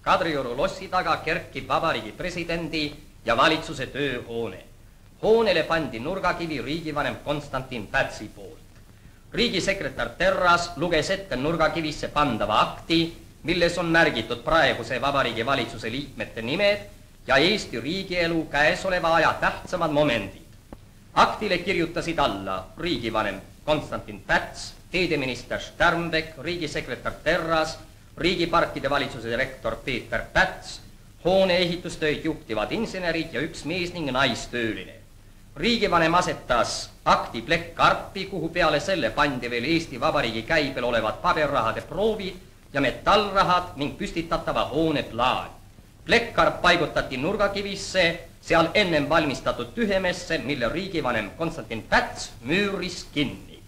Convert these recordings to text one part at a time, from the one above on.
Kadrioru lossi taga kerkib Vabariigi presidendi ja valitsuse tööhoone. Hoonele pandi nurgakivi riigivanem Konstantin Pätsi poolt. Riigisekretär Terras luges ette nurgakivisse pandava akti, milles on märgitud praeguse Vabariigi valitsuse liikmete nimed ja Eesti riigielu käesoleva aja tähtsamad momendid. Aktile kirjutasid alla riigivanem Konstantin Päts, teedeminister Sternbeck, riigisekretär Terras, riigiparkide valitsuse direktor Peeter Päts, hoone ehitustöid juhtivad insenerid ja üks mees ning naistööline. Riigivanem asetas akti plekkkarpi, kuhu peale selle pandi veel Eesti Vabariigi käibel olevad paberrahade proovid ja metallrahad ning püstitatava hoone plaan. Plekkkarp paigutati nurgakivisse, seal ennem valmistatud tühemesse, mille riigivanem Konstantin Päts müüris kinni.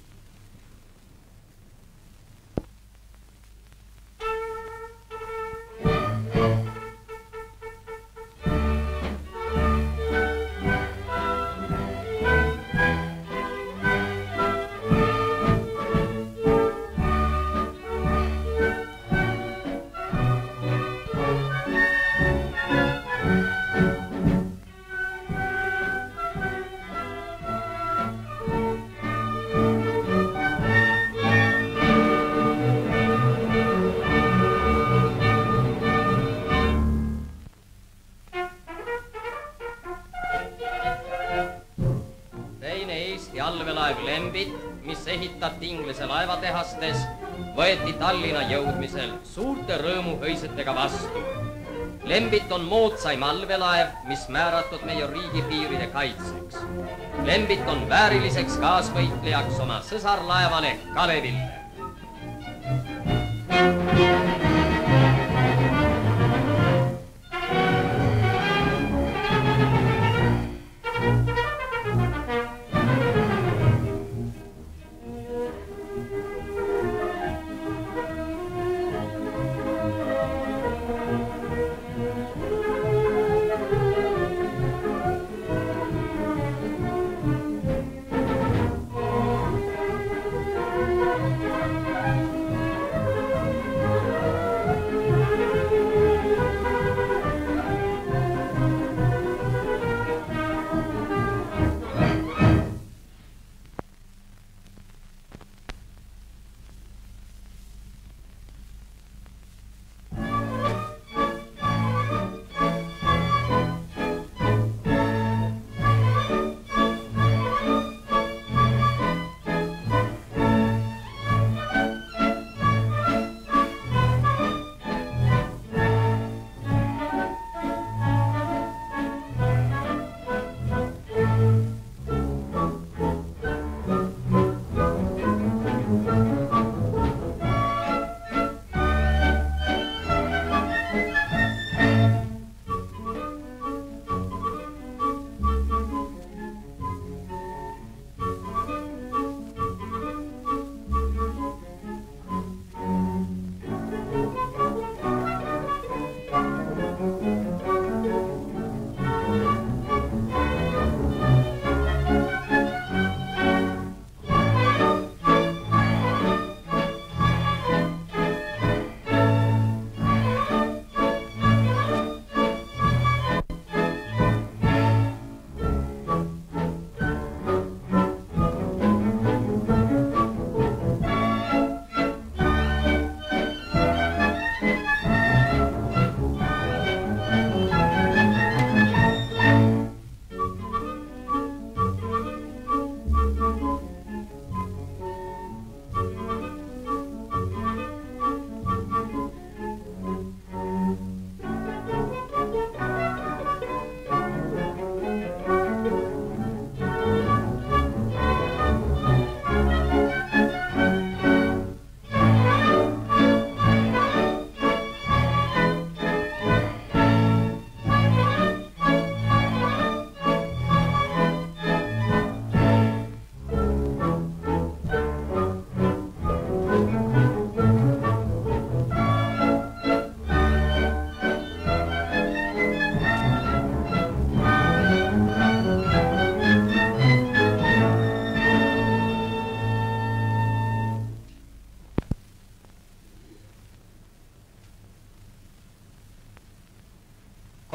Allveelaev Lembit, mis ehitati Inglise laevatehastes, võeti Tallinna jõudmisel suurte rõõmuhõisetega vastu. Lembit on moodsaim allveelaev, mis määratud meie riigipiiride kaitseks. Lembit on vääriliseks kaasvõitlejaks oma sõsarlaevale Kaleville.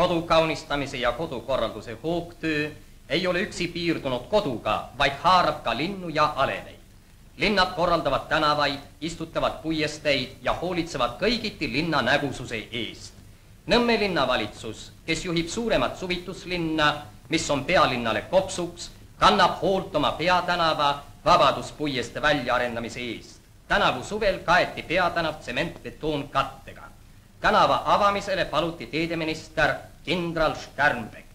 Kodu kaunistamise ja kodukorralduse hoogtöö ei ole üksi piirdunud koduga, vaid haarab ka linnu ja aleveid. Linnad korraldavad tänavaid, istutavad puiesteid ja hoolitsevad kõigiti linna nägususe eest. Nõmme linnavalitsus, kes juhib suuremat suvituslinna, mis on pealinnale kopsuks, kannab hoolt oma peatänava Vabaduspuieste väljaarendamise eest. Tänavu suvel kaeti peatänav tsementbetoonkattega. Tänava avamisele paluti teedeminister kindral Sternbeck.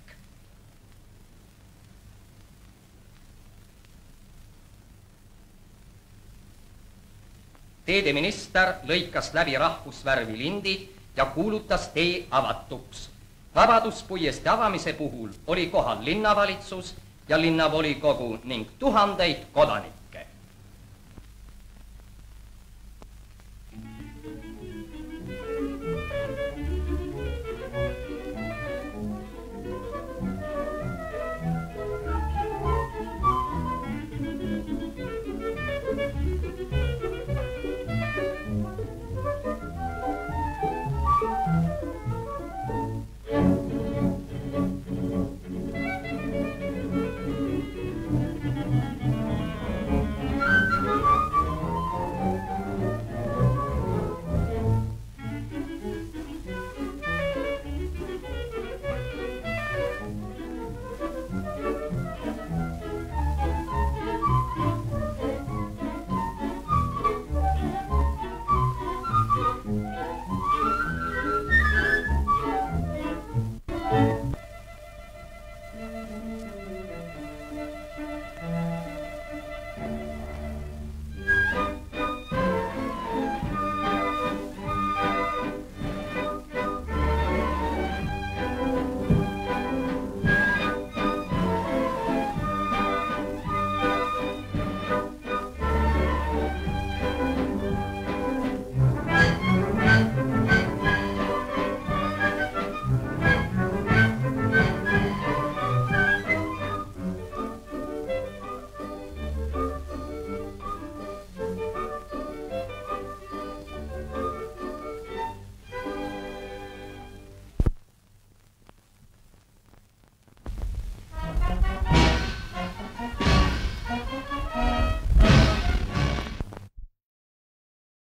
Teedeminister lõikas läbi rahvusvärvi lindid ja kuulutas tee avatuks. Vabaduspuieste avamise puhul oli kohal linnavalitsus ja linnavolikogu ning tuhandeid kodanikke.